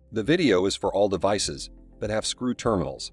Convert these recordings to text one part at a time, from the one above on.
The video is for all devices that have screw terminals.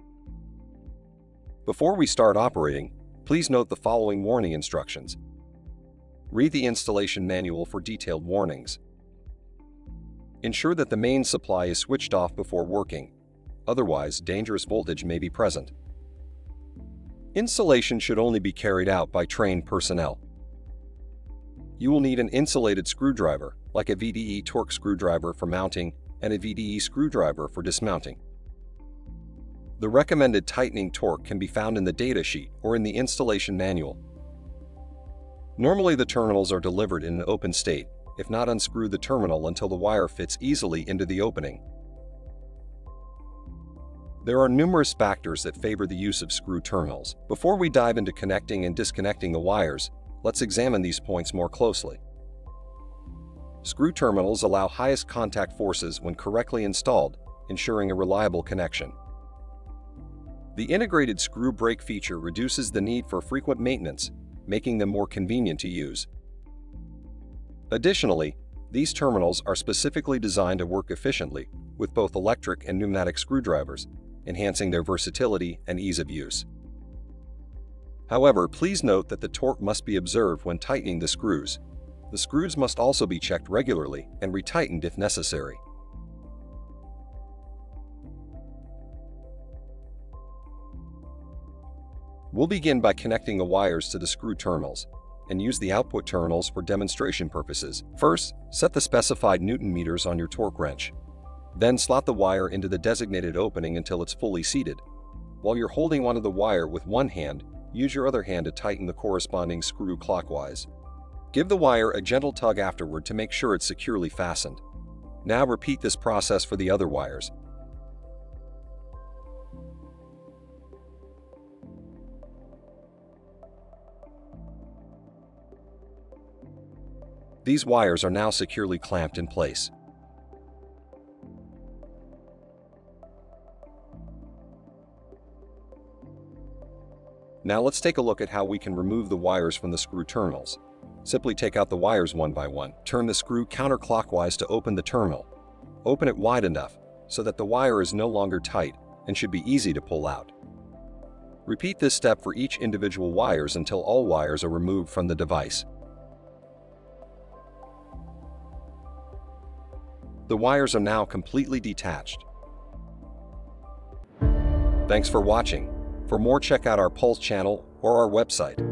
Before we start operating, please note the following warning instructions. Read the installation manual for detailed warnings. Ensure that the main supply is switched off before working, otherwise dangerous voltage may be present. Installation should only be carried out by trained personnel. You will need an insulated screwdriver, like a VDE torque screwdriver for mounting and a VDE screwdriver for dismounting. The recommended tightening torque can be found in the data sheet or in the installation manual. Normally the terminals are delivered in an open state. If not, unscrew the terminal until the wire fits easily into the opening. There are numerous factors that favor the use of screw terminals. Before we dive into connecting and disconnecting the wires, let's examine these points more closely. Screw terminals allow highest contact forces when correctly installed, ensuring a reliable connection. The integrated screw brake feature reduces the need for frequent maintenance, making them more convenient to use. Additionally, these terminals are specifically designed to work efficiently with both electric and pneumatic screwdrivers, enhancing their versatility and ease of use. However, please note that the torque must be observed when tightening the screws. The screws must also be checked regularly and retightened if necessary. We'll begin by connecting the wires to the screw terminals and use the output terminals for demonstration purposes. First, set the specified Newton meters on your torque wrench. Then slot the wire into the designated opening until it's fully seated. While you're holding onto the wire with one hand, use your other hand to tighten the corresponding screw clockwise. Give the wire a gentle tug afterward to make sure it's securely fastened. Now repeat this process for the other wires. These wires are now securely clamped in place. Now let's take a look at how we can remove the wires from the screw terminals. Simply take out the wires one by one. Turn the screw counterclockwise to open the terminal. Open it wide enough so that the wire is no longer tight and should be easy to pull out. Repeat this step for each individual wires until all wires are removed from the device. The wires are now completely detached. Thanks for watching. For more, check out our PULS channel or our website.